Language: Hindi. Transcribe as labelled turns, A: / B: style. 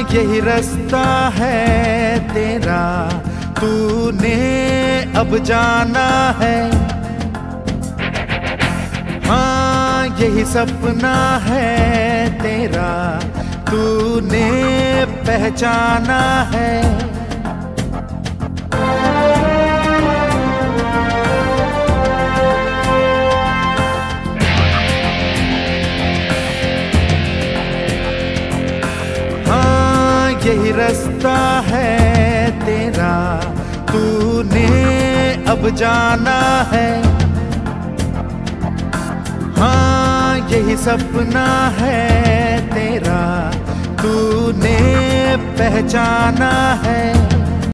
A: यही रास्ता है तेरा, तूने अब जाना है। हाँ यही सपना है तेरा, तूने पहचाना है। हाँ यही रास्ता है तेरा, तूने अब जाना है। हाँ यही सपना है तेरा, तूने पहचाना है।